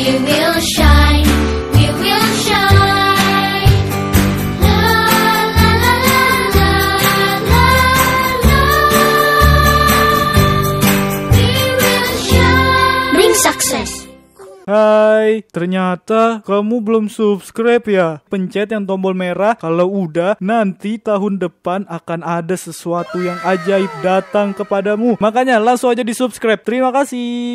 We will shine. We will shine. La la la la la la la. We will shine. Bring success. Hai, ternyata kamu belum subscribe ya? Pencet yang tombol merah. Kalau udah, nanti tahun depan akan ada sesuatu yang ajaib datang kepadamu. Makanya langsung aja di subscribe. Terima kasih.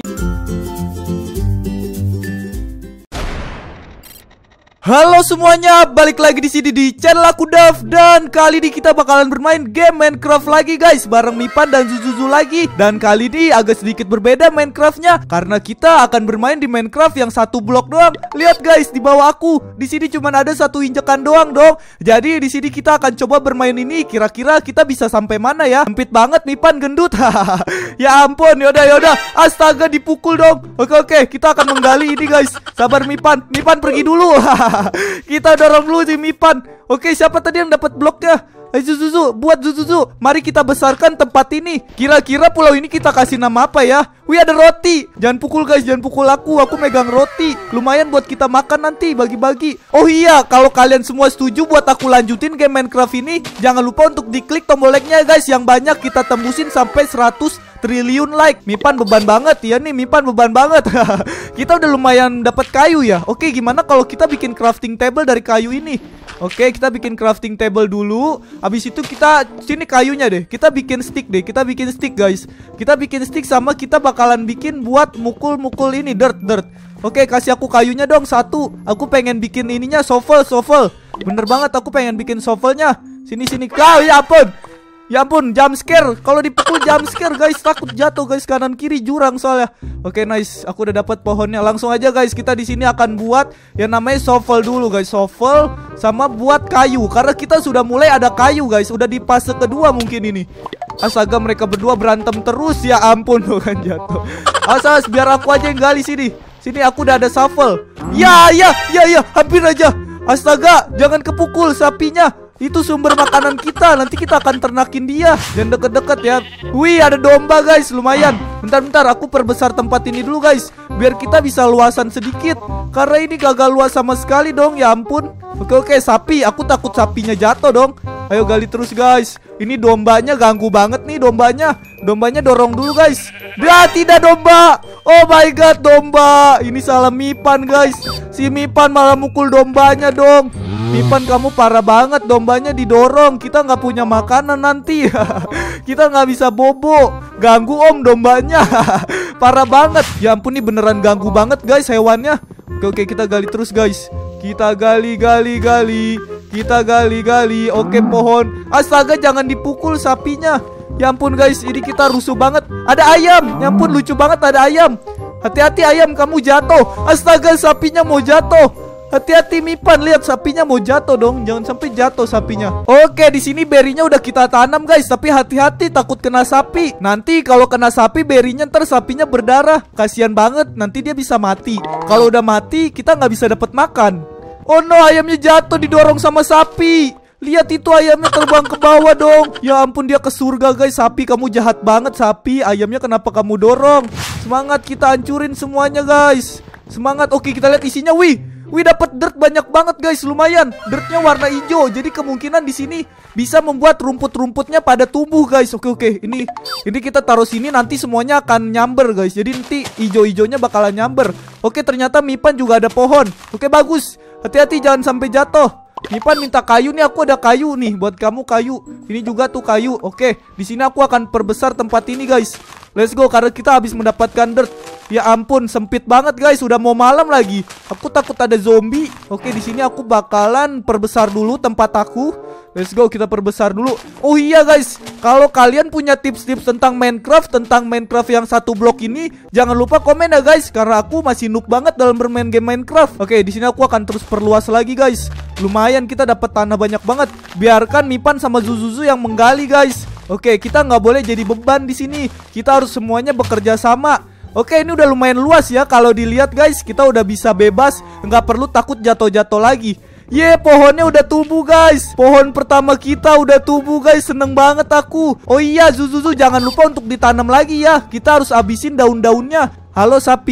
Halo semuanya, balik lagi di sini di channel aku Dav, dan kali ini kita bakalan bermain game Minecraft lagi guys, bareng Mipan dan Zuzuzu lagi. Dan kali ini agak sedikit berbeda Minecraftnya, karena kita akan bermain di Minecraft yang satu blok doang. Lihat guys, di bawah aku, di sini cuma ada satu injekan doang dong. Jadi di sini kita akan coba bermain ini. Kira-kira kita bisa sampai mana ya? Sempit banget Mipan, gendut. Ya ampun, yaudah. Astaga, dipukul dong. Oke, kita akan menggali ini guys. Sabar Mipan pergi dulu. Kita dorong dulu si Mipan. Oke, siapa tadi yang dapat bloknya? Zuzuzu, buat Zuzuzu. Mari kita besarkan tempat ini. Kira-kira pulau ini kita kasih nama apa ya? Wih, ada roti. Jangan pukul guys, jangan pukul aku. Aku megang roti. Lumayan buat kita makan nanti, bagi-bagi. Oh iya, kalau kalian semua setuju buat aku lanjutin game Minecraft ini, jangan lupa untuk diklik tombol like-nya guys. Yang banyak kita tembusin sampai 100 triliun like. Mipan beban banget ya nih, Mipan beban banget. Kita udah lumayan dapat kayu ya. Oke, gimana kalau kita bikin crafting table dari kayu ini? Oke, kita bikin crafting table dulu. Habis itu kita sini kayunya deh. Kita bikin stick deh. Kita bikin stick guys. Kita bikin stick sama kita bakalan bikin buat mukul-mukul ini dirt. Oke, kasih aku kayunya dong satu. Aku pengen bikin ininya shovel. Bener banget, aku pengen bikin shovelnya. Sini. Kau ya ampun, jump scare. Kalau dipukul jump scare guys, takut jatuh guys, kanan kiri jurang soalnya. Oke, nice. Aku udah dapat pohonnya. Langsung aja guys, kita di sini akan buat yang namanya shovel dulu guys. Shovel sama buat kayu, karena kita sudah mulai ada kayu guys. Udah di fase kedua mungkin ini. Astaga, mereka berdua berantem terus. Ya ampun, kan jatuh. Asas, biar aku aja yang gali sini. Sini aku udah ada shovel. Ya, hampir aja. Astaga, jangan kepukul sapinya. Itu sumber makanan kita. Nanti kita akan ternakin dia. Jangan deket-deket ya. Wih, ada domba guys, lumayan. Bentar, aku perbesar tempat ini dulu guys, biar kita bisa luasan sedikit. Karena ini gagal luas sama sekali dong. Ya ampun. Oke, sapi. Aku takut sapinya jatuh dong. Ayo gali terus guys. Ini dombanya ganggu banget nih dombanya. Dombanya dorong dulu guys. Dia tidak domba. Oh my god, domba. Ini salah Mipan guys. Si Mipan malah mukul dombanya dong. Mipan, kamu parah banget, dombanya didorong. Kita nggak punya makanan nanti. Kita nggak bisa bobo. Ganggu om dombanya. Parah banget. Ya ampun, ini beneran ganggu banget guys hewannya. Oke, kita gali terus guys. Kita gali. Kita gali. Oke, pohon. Astaga, jangan dipukul sapinya. Ya ampun guys, ini kita rusuh banget. Ada ayam. Ya ampun, lucu banget ada ayam. Hati-hati ayam, kamu jatuh. Astaga, sapinya mau jatuh. Hati-hati Mipan, lihat sapinya mau jatuh dong. Jangan sampai jatuh sapinya. Oke, di sini berinya udah kita tanam guys, tapi hati-hati takut kena sapi. Nanti kalau kena sapi berinya, ntar sapinya berdarah. Kasian banget, nanti dia bisa mati. Kalau udah mati kita nggak bisa dapat makan. Oh no, ayamnya jatuh didorong sama sapi. Lihat itu ayamnya terbang ke bawah dong. Ya ampun, dia ke surga guys. Sapi, kamu jahat banget sapi. Ayamnya kenapa kamu dorong? Semangat, kita hancurin semuanya guys. Semangat. Oke, kita lihat isinya. Wih, dapat dirt banyak banget guys, lumayan. Dirtnya warna hijau, jadi kemungkinan di sini bisa membuat rumput-rumputnya pada tumbuh guys. Oke. Ini kita taruh sini, nanti semuanya akan nyamber guys. Jadi nanti hijau-hijaunya bakalan nyamber. Oke, ternyata Mipan juga ada pohon. Oke, bagus. Hati-hati jangan sampai jatuh. Mipan minta kayu nih, aku ada kayu nih buat kamu kayu. Ini juga tuh kayu. Oke, di sini aku akan perbesar tempat ini guys. Let's go, karena kita habis mendapatkan dirt. Ya ampun, sempit banget guys, udah mau malam lagi. Aku takut ada zombie. Oke, di sini aku bakalan perbesar dulu tempat aku. Let's go, kita perbesar dulu. Oh iya guys, kalau kalian punya tips-tips tentang Minecraft yang satu blok ini, jangan lupa komen ya guys, karena aku masih noob banget dalam bermain game Minecraft. Oke, di sini aku akan terus perluas lagi guys. Lumayan kita dapat tanah banyak banget. Biarkan Mipan sama Zuzuzu yang menggali guys. Oke, kita nggak boleh jadi beban di sini. Kita harus semuanya bekerja sama. Oke, ini udah lumayan luas ya. Kalau dilihat guys, kita udah bisa bebas, nggak perlu takut jatuh-jatuh lagi. Pohonnya udah tumbuh guys. Pohon pertama kita udah tumbuh guys. Seneng banget aku. Oh iya, Zuzuzu jangan lupa untuk ditanam lagi ya. Kita harus habisin daun-daunnya. Halo sapi.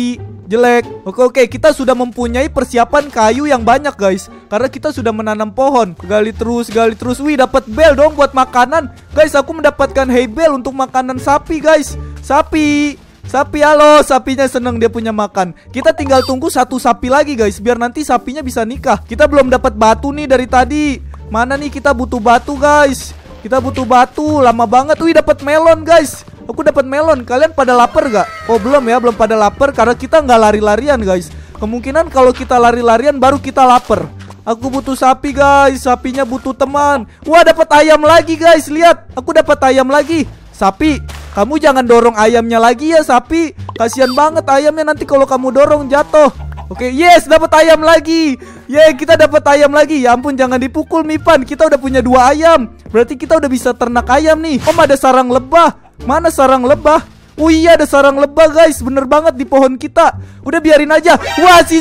jelek. Oke, kita sudah mempunyai persiapan kayu yang banyak guys, karena kita sudah menanam pohon. Gali terus. Wih, dapat bel dong buat makanan. Guys, aku mendapatkan hay bale untuk makanan sapi guys. Sapi, halo, sapinya seneng dia punya makan. Kita tinggal tunggu satu sapi lagi guys, biar nanti sapinya bisa nikah. Kita belum dapat batu nih dari tadi. Mana nih, kita butuh batu guys. Kita butuh batu, lama banget. Wih, dapat melon guys. Aku dapat melon. Kalian pada lapar gak? Oh belum ya, belum pada lapar karena kita nggak lari-larian guys. Kemungkinan kalau kita lari-larian baru kita lapar. Aku butuh sapi guys, sapinya butuh teman. Wah, dapat ayam lagi guys, lihat. Aku dapat ayam lagi. Sapi, kamu jangan dorong ayamnya lagi ya sapi. Kasihan banget ayamnya, nanti kalau kamu dorong jatuh. Oke, yes, dapat ayam lagi. Yeay, kita dapat ayam lagi. Ya ampun, jangan dipukul Mipan. Kita udah punya 2 ayam. Berarti kita udah bisa ternak ayam nih. Om, ada sarang lebah. Mana sarang lebah? Oh iya, ada sarang lebah guys. Bener banget di pohon kita. Udah biarin aja. Wah, si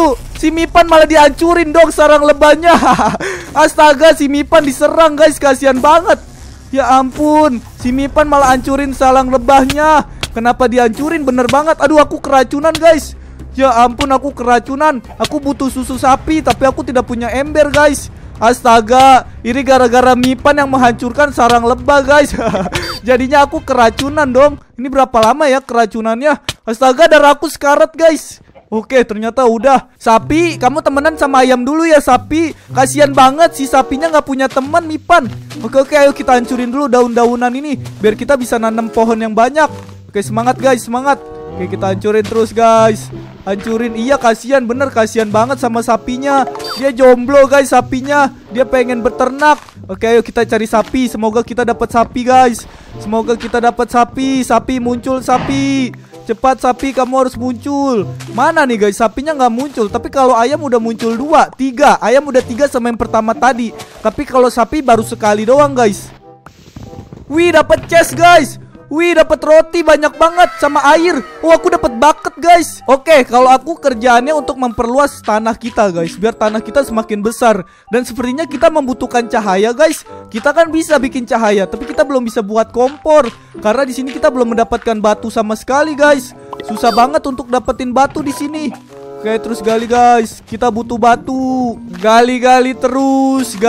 Mipan malah dihancurin dong sarang lebahnya. Astaga, si Mipan diserang guys. Kasihan banget. Ya ampun, si Mipan malah hancurin sarang lebahnya. Kenapa dihancurin? Bener banget. Aduh, aku keracunan guys. Ya ampun, aku keracunan. Aku butuh susu sapi, tapi aku tidak punya ember guys. Astaga, ini gara-gara Mipan yang menghancurkan sarang lebah guys. Jadinya aku keracunan dong. Ini berapa lama ya keracunannya? Astaga, darah aku sekarat guys. Oke, ternyata udah. Sapi, kamu temenan sama ayam dulu ya sapi. Kasian banget si sapinya nggak punya teman Mipan. Oke, ayo kita hancurin dulu daun-daunan ini biar kita bisa nanam pohon yang banyak. Oke, semangat guys, semangat. Oke, kita hancurin terus guys. Hancurin, iya kasihan, bener kasihan banget sama sapinya. Dia jomblo guys sapinya. Dia pengen beternak. Oke, ayo kita cari sapi. Semoga kita dapat sapi guys. Semoga kita dapat sapi. Sapi muncul sapi. Cepat sapi, kamu harus muncul. Mana nih guys, sapinya nggak muncul. Tapi kalau ayam udah muncul 2, 3. Ayam udah 3 sama yang pertama tadi. Tapi kalau sapi baru sekali doang guys. Wih, dapat chest guys. Wih, dapat roti banyak banget sama air. Oh, aku dapat bucket guys. Oke, kalau aku kerjaannya untuk memperluas tanah kita guys, biar tanah kita semakin besar. Dan sepertinya kita membutuhkan cahaya guys. Kita kan bisa bikin cahaya, tapi kita belum bisa buat kompor karena di sini kita belum mendapatkan batu sama sekali guys. Susah banget untuk dapetin batu di sini. Oke, terus gali guys. Kita butuh batu. Gali terus.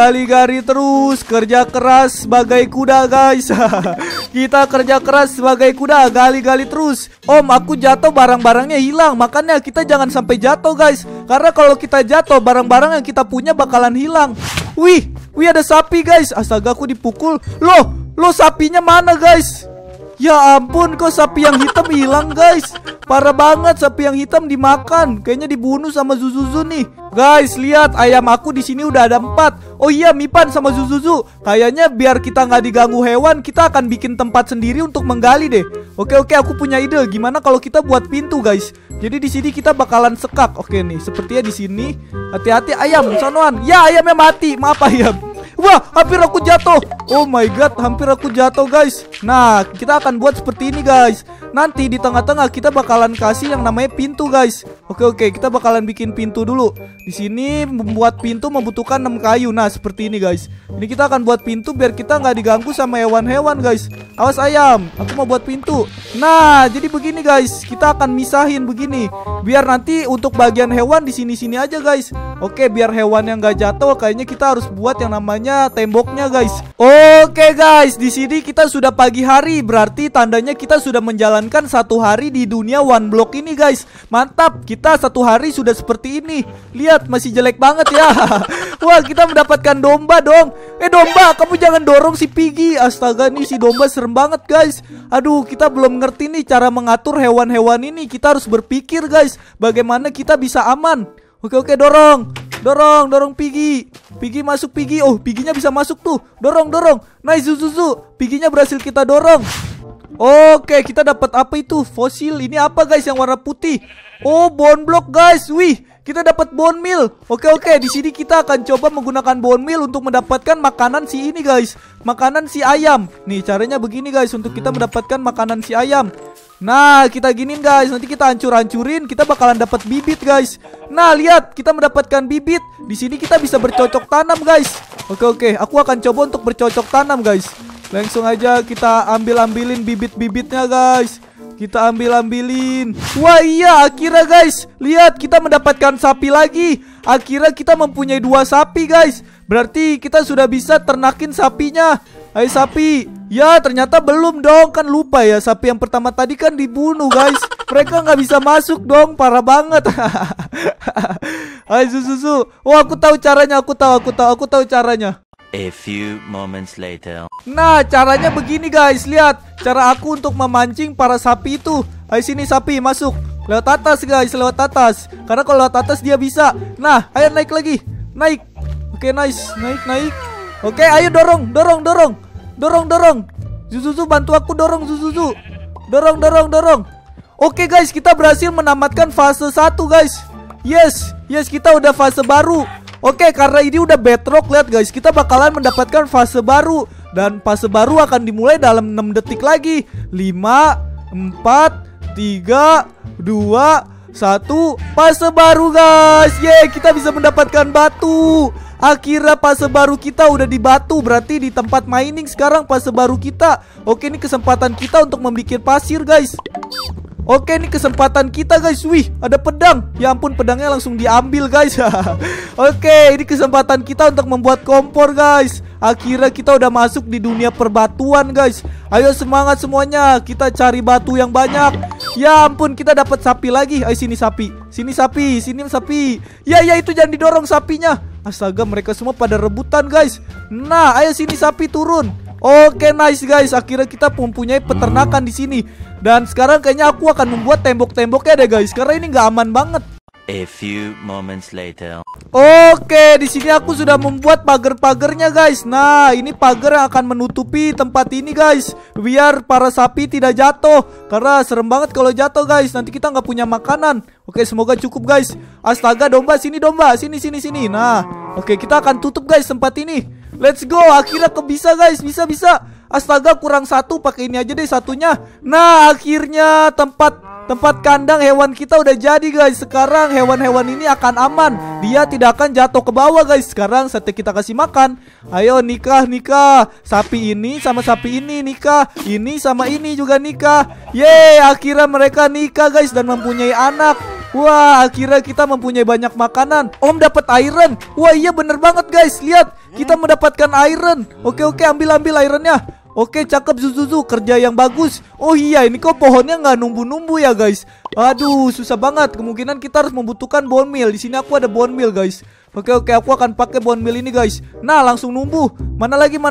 Kerja keras sebagai kuda guys. Kita kerja keras sebagai kuda. Gali terus. Om, aku jatuh, barang-barangnya hilang. Makanya kita jangan sampai jatuh guys. Karena kalau kita jatuh, barang-barang yang kita punya bakalan hilang. Wih, ada sapi guys. Astaga, aku dipukul. Loh, sapinya mana guys? Ya ampun, kok sapi yang hitam hilang guys. Parah banget, sapi yang hitam dimakan. Kayaknya dibunuh sama Zuzuzu nih. Guys, lihat ayam aku di sini udah ada 4. Oh iya, Mipan sama Zuzuzu. Kayaknya biar kita nggak diganggu hewan, kita akan bikin tempat sendiri untuk menggali deh. Oke, aku punya ide. Gimana kalau kita buat pintu guys? Jadi di sini kita bakalan sekak. Oke nih, sepertinya di sini. Hati-hati ayam, sonoan. Ya, ayamnya mati. Maaf ayam. Wah, hampir aku jatuh. Oh my god, hampir aku jatuh guys. Nah, kita akan buat seperti ini guys. Nanti di tengah-tengah kita bakalan kasih yang namanya pintu guys. Oke, kita bakalan bikin pintu dulu. Di sini membuat pintu membutuhkan 6 kayu. Nah, seperti ini guys. Ini kita akan buat pintu biar kita nggak diganggu sama hewan-hewan guys. Awas ayam, aku mau buat pintu. Nah, jadi begini guys. Kita akan misahin begini. Biar nanti untuk bagian hewan di sini-sini aja guys. Oke, biar hewan yang nggak jatuh, kayaknya kita harus buat yang namanya temboknya guys. Oke guys, di sini kita sudah pagi hari. Berarti tandanya kita sudah menjalankan 1 hari di dunia one block ini guys. Mantap, kita 1 hari sudah seperti ini. Lihat, masih jelek banget ya. Wah, kita mendapatkan domba dong. Domba, kamu jangan dorong si Piggy. Astaga, nih si domba serem banget guys. Aduh, kita belum ngerti nih cara mengatur hewan-hewan ini. Kita harus berpikir guys, bagaimana kita bisa aman. Oke, dorong Piggy. Piggy masuk Piggy. Oh, Piggy-nya bisa masuk tuh. Dorong. Nice Zuzuzu. Piggy-nya berhasil kita dorong. Oke, kita dapat apa itu? Fosil. Ini apa guys yang warna putih? Oh, bone block guys. Wih, kita dapat bone meal. Oke, di sini kita akan coba menggunakan bone meal untuk mendapatkan makanan si ini guys. Makanan si ayam. Nih, caranya begini guys untuk kita mendapatkan makanan si ayam. Nah, kita giniin guys. Nanti kita hancur-hancurin, kita bakalan dapat bibit guys. Nah, lihat, kita mendapatkan bibit. Di sini kita bisa bercocok tanam guys. Oke, aku akan coba untuk bercocok tanam guys. Langsung aja kita ambilin bibit-bibitnya guys. Kita ambilin. Wah iya, akhirnya guys. Lihat, kita mendapatkan sapi lagi. Akhirnya kita mempunyai 2 sapi guys. Berarti kita sudah bisa ternakin sapinya. Ayo sapi. Ya ternyata belum dong. Kan lupa ya, sapi yang pertama tadi kan dibunuh guys. Mereka nggak bisa masuk dong. Parah banget. Ayo susu. Oh aku tahu caranya. Aku tahu caranya. A few moments later. Nah caranya begini guys. Lihat cara aku untuk memancing para sapi itu. Ayo sini sapi masuk. Lewat atas guys, lewat atas. Karena kalau lewat atas dia bisa. Nah ayo naik lagi. Naik. Oke nice. Naik. Oke ayo dorong. Zuzu bantu aku dorong Zuzu. Dorong. Oke guys, kita berhasil menamatkan fase 1 guys. Yes kita udah fase baru. Oke, karena ini udah bedrock, lihat guys, kita bakalan mendapatkan fase baru. Dan fase baru akan dimulai dalam 6 detik lagi. 5, 4, 3, 2, 1. Fase baru guys. Yeay, kita bisa mendapatkan batu. Akhirnya fase baru kita udah di batu. Berarti di tempat mining sekarang fase baru kita. Oke, ini kesempatan kita untuk membuat pasir guys. Oke, ini kesempatan kita guys. Wih, ada pedang. Ya ampun, pedangnya langsung diambil guys. Oke, ini kesempatan kita untuk membuat kompor guys. Akhirnya kita udah masuk di dunia perbatuan guys. Ayo semangat semuanya. Kita cari batu yang banyak. Ya ampun, kita dapat sapi lagi. Ayo sini sapi. Sini sapi. Ya itu jangan didorong sapinya. Astaga, mereka semua pada rebutan guys. Nah, ayo sini sapi turun. Oke, nice guys. Akhirnya kita mempunyai peternakan di sini. Dan sekarang kayaknya aku akan membuat tembok-temboknya deh guys, karena ini nggak aman banget. A few moments later. Oke, di sini aku sudah membuat pagar-pagarnya guys. Nah, ini pagar yang akan menutupi tempat ini guys, biar para sapi tidak jatuh. Karena serem banget kalau jatuh guys. Nanti kita nggak punya makanan. Oke, semoga cukup guys. Astaga, domba sini domba. Sini. Nah, oke, kita akan tutup guys tempat ini. Let's go. Akhirnya bisa guys. Bisa. Astaga, kurang 1. Pakai ini aja deh satunya. Nah, akhirnya tempat kandang hewan kita udah jadi guys. Sekarang hewan-hewan ini akan aman. Dia tidak akan jatuh ke bawah guys. Sekarang saatnya kita kasih makan. Ayo nikah. Sapi ini sama sapi ini nikah. Ini sama ini juga nikah. Yeay, akhirnya mereka nikah guys dan mempunyai anak. Wah, akhirnya kita mempunyai banyak makanan. Om dapat iron. Wah iya bener banget guys. Lihat, kita mendapatkan iron. Oke, ambil ironnya. Oke, cakep Zuzu, kerja yang bagus. Oh iya, ini kok pohonnya nggak numbu-numbu ya guys. Aduh, susah banget. Kemungkinan kita harus membutuhkan bone meal. Di sini aku ada bone meal guys. Oke, aku akan pakai bone meal ini guys. Nah, langsung numbuh. Mana lagi?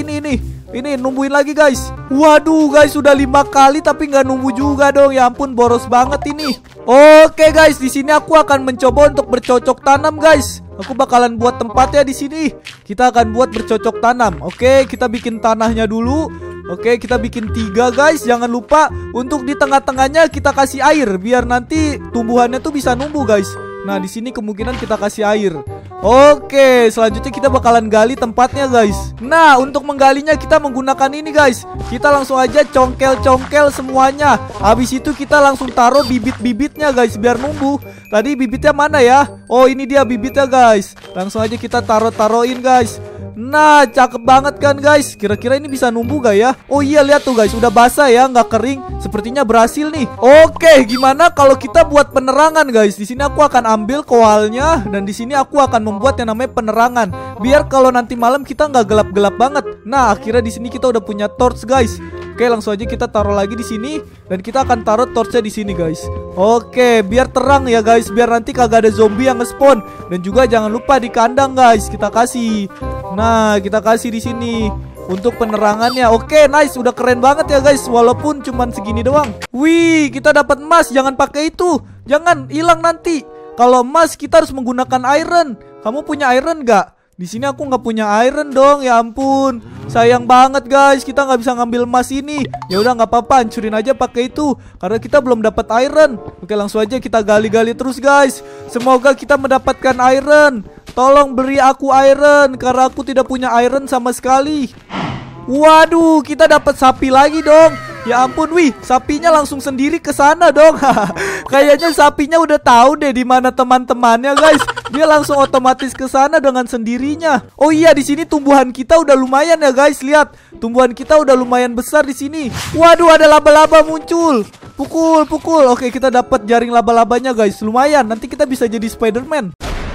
Ini numbuhin lagi guys. Waduh guys, sudah 5 kali tapi nggak numbuh juga dong. Ya ampun, boros banget ini. Oke guys, di sini aku akan mencoba untuk bercocok tanam guys. Aku bakalan buat tempatnya di sini. Kita akan buat bercocok tanam. Oke, kita bikin tanahnya dulu. Oke, kita bikin 3 guys. Jangan lupa untuk di tengah-tengahnya kita kasih air biar nanti tumbuhannya tuh bisa numbuh guys. Nah, di sini kemungkinan kita kasih air. Oke, selanjutnya kita bakalan gali tempatnya guys. Nah, untuk menggalinya kita menggunakan ini guys. Kita langsung aja congkel-congkel semuanya. Habis itu kita langsung taruh bibit-bibitnya guys biar numbuh. Tadi bibitnya mana ya? Oh, ini dia bibitnya guys. Langsung aja kita taruhin guys. Nah, cakep banget kan guys. Kira-kira ini bisa numbuh gak ya? Oh iya, lihat tuh guys, udah basah ya, nggak kering. Sepertinya berhasil nih. Oke, gimana kalau kita buat penerangan guys? Di sini aku akan ambil koalnya dan di sini aku akan membuat yang namanya penerangan. Biar kalau nanti malam kita nggak gelap-gelap banget. Nah, akhirnya di sini kita udah punya torch guys. Oke, langsung aja kita taruh lagi di sini dan kita akan taruh torchnya di sini guys. Oke, biar terang ya guys, biar nanti kagak ada zombie yang nge-spawn. Dan juga jangan lupa di kandang guys kita kasih. Nah, kita kasih di sini untuk penerangannya. Oke, nice, udah keren banget ya guys, walaupun cuman segini doang. Wih, kita dapat emas. Jangan pakai itu, jangan, hilang nanti. Kalau emas kita harus menggunakan iron. Kamu punya iron nggak? Di sini aku nggak punya iron dong. Ya ampun, sayang banget guys, kita nggak bisa ngambil emas ini. Ya udah nggak apa-apa, hancurin aja pakai itu karena kita belum dapat iron. Oke, langsung aja kita gali-gali terus guys. Semoga kita mendapatkan iron. Tolong beri aku iron karena aku tidak punya iron sama sekali. Waduh, kita dapat sapi lagi dong. Ya ampun, wih, sapinya langsung sendiri ke sana dong. Kayaknya sapinya udah tahu deh di mana teman-temannya, guys. Dia langsung otomatis ke sana dengan sendirinya. Oh iya, di sini tumbuhan kita udah lumayan ya, guys. Lihat, tumbuhan kita udah lumayan besar di sini. Waduh, ada laba-laba muncul. Pukul, pukul. Oke, kita dapat jaring laba-labanya, guys. Lumayan. Nanti kita bisa jadi Spider-Man.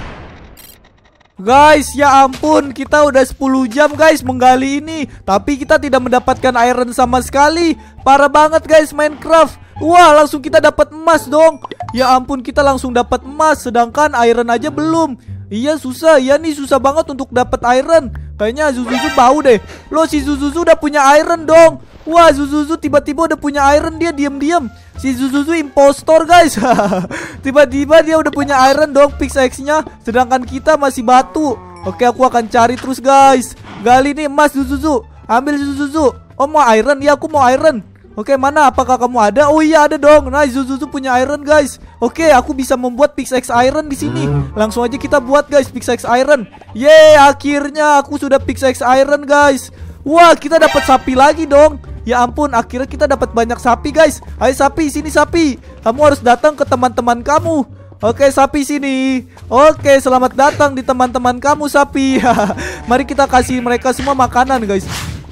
Guys, ya ampun, kita udah 10 jam guys menggali ini, tapi kita tidak mendapatkan iron sama sekali. Parah banget guys Minecraft. Wah, langsung kita dapat emas dong. Ya ampun, kita langsung dapat emas, sedangkan iron aja belum. Iya susah, iya nih susah banget untuk dapat iron. Kayaknya Zuzuzu bau deh. Loh, si Zuzuzu udah punya iron dong. Wah, Zuzuzu tiba-tiba udah punya iron, dia diam-diam. Si Zuzuzu impostor guys. Tiba-tiba dia udah punya iron dong pickaxe-nya, sedangkan kita masih batu. Oke, aku akan cari terus guys. Gali nih emas Zuzuzu. Ambil Zuzuzu. Oh, mau iron? Ya, aku mau iron. Oke, mana? Apakah kamu ada? Oh iya, ada dong. Nah, Zuzuzu punya iron guys. Oke, aku bisa membuat pickaxe iron di sini. Langsung aja kita buat guys pickaxe iron. Yeay, akhirnya aku sudah pickaxe iron guys. Wah, kita dapat sapi lagi dong. Ya ampun, akhirnya kita dapat banyak sapi guys. Ayo sapi, sini sapi. Kamu harus datang ke teman-teman kamu. Oke, sapi sini. Oke, selamat datang di teman-teman kamu sapi. Mari kita kasih mereka semua makanan guys.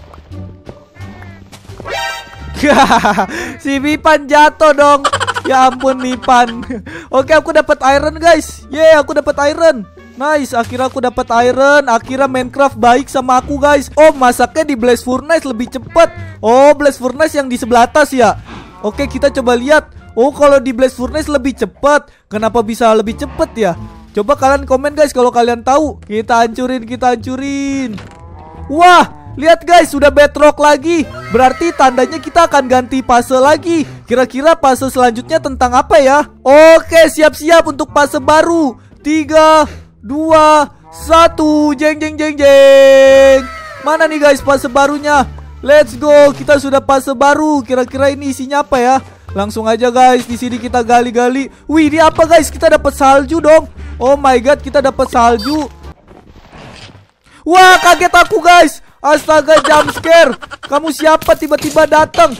Si Mipan jatuh dong. Ya ampun Mipan. Oke, aku dapat iron guys. Yeay, aku dapat iron. Nice, akhirnya aku dapat iron. Akhirnya Minecraft baik sama aku guys. Oh, masaknya di Blaze Furnace lebih cepat. Oh, Blaze Furnace yang di sebelah atas ya. Oke, kita coba lihat. Oh, kalau di Blaze Furnace lebih cepat. Kenapa bisa lebih cepat ya? Coba kalian komen guys kalau kalian tahu. Kita hancurin, kita hancurin. Wah, lihat guys, sudah bedrock lagi. Berarti tandanya kita akan ganti fase lagi. Kira-kira fase selanjutnya tentang apa ya? Oke, siap-siap untuk fase baru. 3, 2, 1. Jeng jeng jeng jeng. Mana nih guys fase barunya? Let's go. Kita sudah fase baru. Kira-kira ini isinya apa ya? Langsung aja guys, di sini kita gali-gali. Wih, ini apa guys? Kita dapat salju dong. Oh my god, kita dapat salju. Wah, kaget aku guys. Astaga, jump scare. Kamu siapa tiba-tiba datang?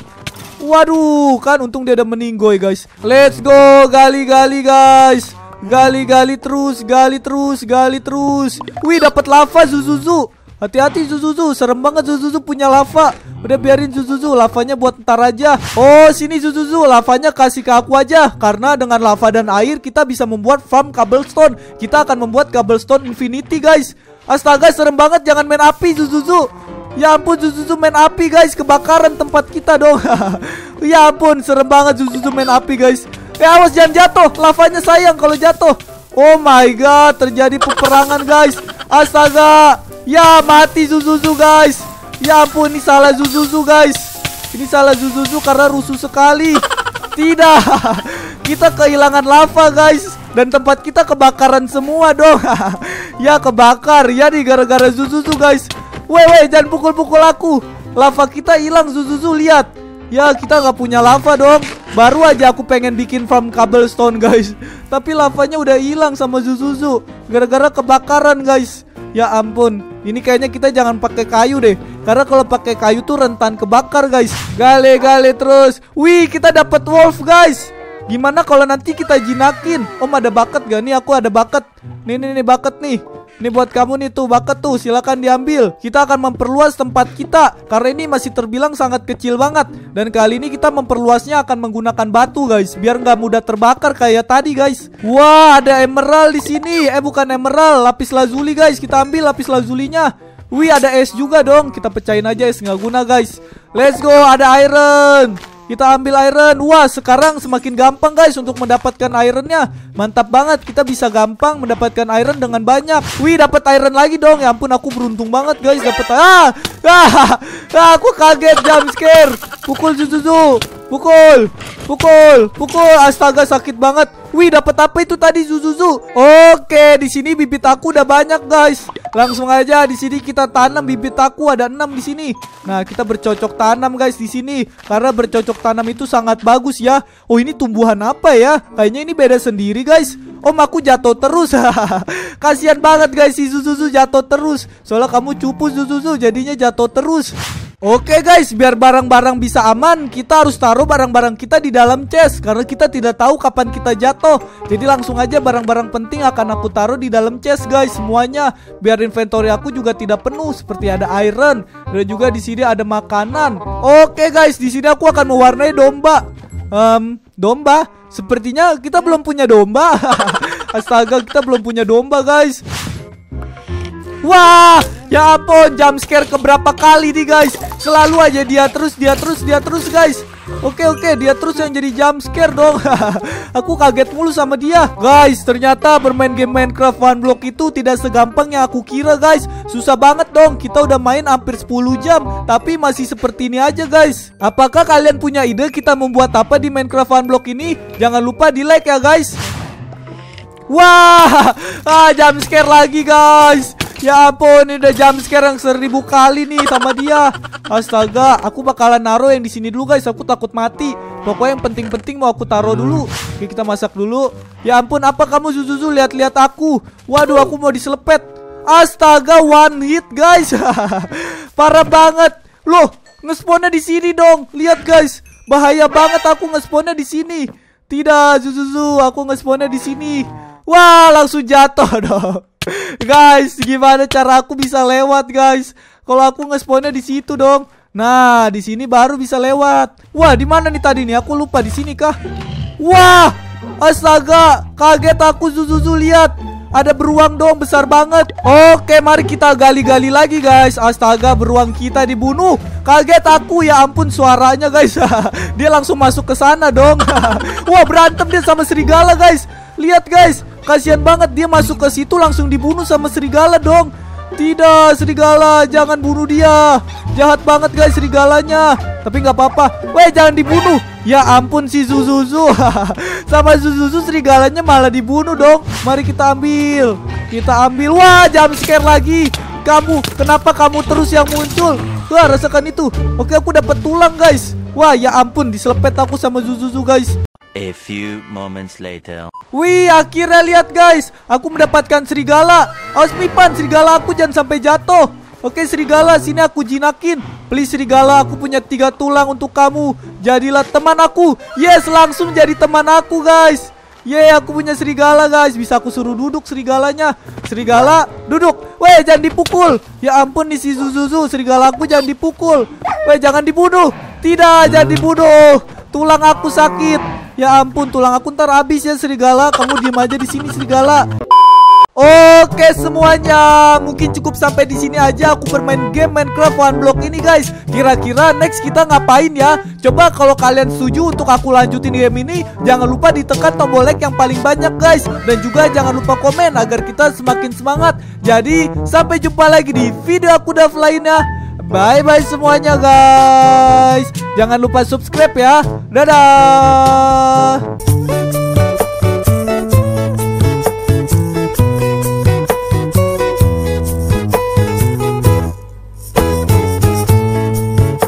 Waduh, kan untung dia udah meninggoy guys. Let's go, gali-gali guys. Gali-gali terus, gali terus, gali terus. Wih, dapat lava Zuzuzu. Hati-hati Zuzuzu, serem banget Zuzuzu punya lava. Udah biarin Zuzuzu, lavanya buat ntar aja. Oh, sini Zuzuzu, lavanya kasih ke aku aja. Karena dengan lava dan air kita bisa membuat farm cobblestone. Kita akan membuat cobblestone infinity guys. Astaga, serem banget, jangan main api Zuzuzu. Ya ampun, Zuzuzu main api guys, kebakaran tempat kita dong. Ya ampun, serem banget Zuzuzu main api guys. Awas jangan jatuh, lavanya sayang kalau jatuh. Oh my god, terjadi peperangan guys. Astaga, ya mati Zuzuzu guys. Ya ampun, ini salah Zuzuzu guys. Ini salah Zuzuzu karena rusuh sekali. Tidak, kita kehilangan lava guys. Dan tempat kita kebakaran semua dong. Ya kebakar, ya nih gara-gara Zuzuzu guys. Weh, jangan pukul-pukul aku. Lava kita hilang Zuzuzu, lihat. Ya, kita nggak punya lava dong. Baru aja aku pengen bikin farm cobblestone guys, tapi lavanya udah hilang sama Zuzuzu gara-gara kebakaran guys. Ya ampun, ini kayaknya kita jangan pakai kayu deh, karena kalau pakai kayu tuh rentan kebakar guys. Gale-gale terus. Wih, kita dapat wolf guys. Gimana kalau nanti kita jinakin? Om ada bakat gak? Nih aku ada bakat. Nih bakat nih. Ini buat kamu nih tuh, bakat tuh, silakan diambil. Kita akan memperluas tempat kita karena ini masih terbilang sangat kecil banget. Dan kali ini kita memperluasnya akan menggunakan batu guys, biar nggak mudah terbakar kayak tadi guys. Wah, ada emerald di sini. Bukan emerald, lapis lazuli guys. Kita ambil lapis lazulinya. Wih, ada es juga dong. Kita pecahin aja, es nggak guna guys. Let's go, ada iron. Kita ambil iron. Wah, sekarang semakin gampang guys untuk mendapatkan ironnya. Mantap banget, kita bisa gampang mendapatkan iron dengan banyak. Wih, dapat iron lagi dong. Ya ampun, aku beruntung banget guys dapat. Aku kaget, jump scare. Pukul Zuzuzu. Pukul. Astaga, sakit banget. Wih, dapat apa itu tadi Zuzuzu? Oke, di sini bibit aku udah banyak guys. Langsung aja di sini kita tanam bibit aku, ada 6 di sini. Nah, kita bercocok tanam guys di sini karena bercocok tanam itu sangat bagus ya. Oh, ini tumbuhan apa ya? Kayaknya ini beda sendiri guys. Om, aku jatuh terus. Kasihan banget guys, si Zuzuzu jatuh terus. Soalnya kamu cupu Zuzuzu, jadinya jatuh terus. Oke guys, biar barang-barang bisa aman, kita harus taruh barang-barang kita di dalam chest karena kita tidak tahu kapan kita jatuh. Jadi langsung aja barang-barang penting akan aku taruh di dalam chest guys semuanya. Biar inventory aku juga tidak penuh, seperti ada iron dan juga di sini ada makanan. Oke guys, di sini aku akan mewarnai domba. Domba? Sepertinya kita belum punya domba. Astaga, kita belum punya domba guys. Wah, ya ampun, jump scare keberapa kali nih guys. Selalu aja dia terus guys. Oke, dia terus yang jadi jump scare dong. Aku kaget mulu sama dia. Guys, ternyata bermain game Minecraft One Block itu tidak segampang yang aku kira guys. Susah banget dong, kita udah main hampir 10 jam tapi masih seperti ini aja guys. Apakah kalian punya ide kita membuat apa di Minecraft One Block ini? Jangan lupa di like ya guys. Wah, jump scare lagi guys. Ya ampun, ini udah jump scare yang 1000 kali nih sama dia. Astaga, aku bakalan naruh yang di sini dulu guys. Aku takut mati. Pokoknya yang penting-penting mau aku taruh dulu. Oke, kita masak dulu. Ya ampun, apa kamu Zuzuzu lihat-lihat aku? Waduh, aku mau diselepet. Astaga, one hit guys. Parah banget. Loh, ngespawnnya di sini dong. Lihat guys, bahaya banget aku ngespawnnya di sini. Tidak, Zuzuzu, aku ngespawnnya di sini. Wah, langsung jatuh dong. Guys, gimana cara aku bisa lewat guys? Kalau aku ngespawnnya di situ dong. Nah, di sini baru bisa lewat. Wah, di mana nih tadi nih? Aku lupa, di sini kah? Wah, astaga, kaget aku Zuzuzu, lihat. Ada beruang dong, besar banget. Oke, mari kita gali-gali lagi guys. Astaga, beruang kita dibunuh. Kaget aku, ya ampun suaranya guys. Dia langsung masuk ke sana dong. Wah, berantem dia sama serigala guys. Lihat guys, kasihan banget dia masuk ke situ langsung dibunuh sama serigala dong. Tidak, serigala, jangan bunuh dia. Jahat banget guys serigalanya. Tapi nggak apa-apa. Weh, jangan dibunuh. Ya ampun si Zuzuzu. Sama Zuzuzu serigalanya malah dibunuh dong. Mari kita ambil. Kita ambil. Wah, jump scare lagi. Kenapa kamu terus yang muncul? Wah, rasakan itu. Oke, aku dapat tulang guys. Wah, ya ampun, diselepet aku sama Zuzuzu guys. A few moments later. Wih, akhirnya lihat guys, aku mendapatkan serigala. Awas Mipan, serigala aku jangan sampai jatuh. Oke serigala, sini aku jinakin. Please serigala, aku punya 3 tulang untuk kamu. Jadilah teman aku. Yes, langsung jadi teman aku guys. Yeay, aku punya serigala guys. Bisa aku suruh duduk serigalanya. Serigala, duduk. Weh, jangan dipukul. Ya ampun nih si Zuzuzu, serigala aku jangan dipukul. Weh, jangan dibunuh. Tidak, jangan dibunuh. Tulang aku sakit. Ya ampun, tulang aku ntar habis ya serigala. Kamu diem aja di sini serigala. Oke semuanya, mungkin cukup sampai di sini aja aku bermain game Minecraft One Block ini guys. Kira-kira next kita ngapain ya? Coba kalau kalian setuju untuk aku lanjutin game ini, jangan lupa ditekan tombol like yang paling banyak guys. Dan juga jangan lupa komen agar kita semakin semangat. Jadi sampai jumpa lagi di video aku Dav lainnya. Bye-bye semuanya guys. Jangan lupa subscribe ya. Dadah.